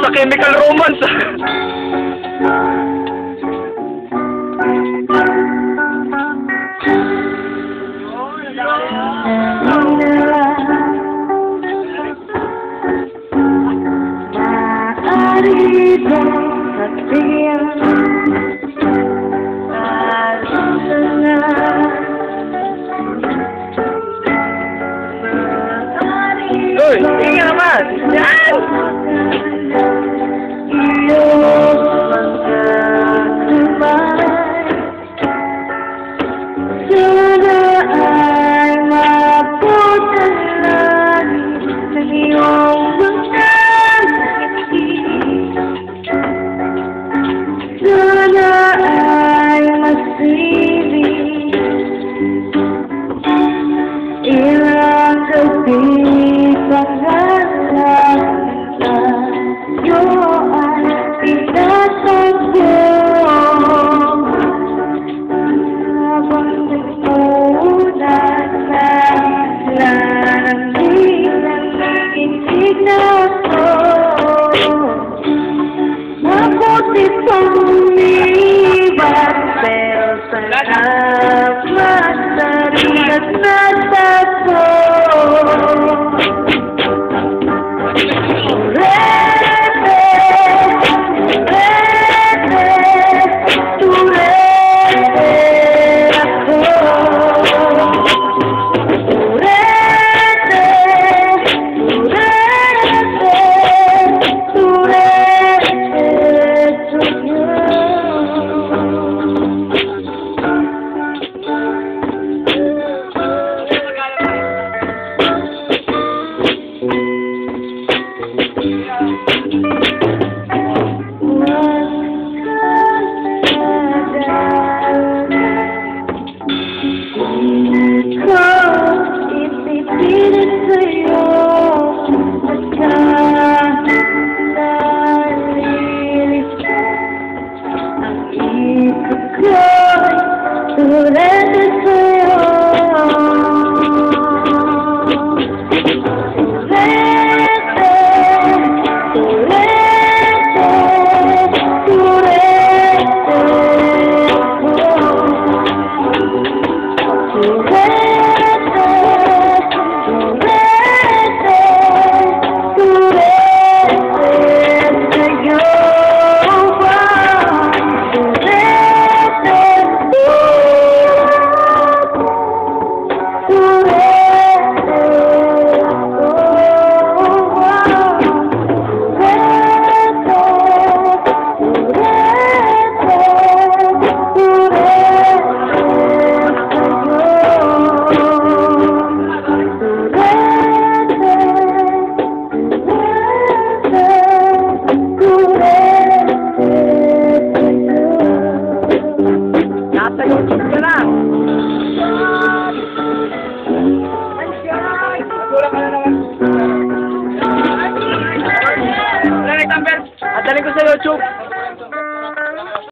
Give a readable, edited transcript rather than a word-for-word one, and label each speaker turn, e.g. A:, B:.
A: sa Chemical Romance. Uy, tingin naman! Yan!
B: Sana ay mabutan lagi ng iyong mga ngiti. Sana ay masilig ilang gabi pangalan tayo ay tinatagpo. Mabutit pang umibat, pero salamat na rin at natagpo.
A: Dali ko sa YouTube.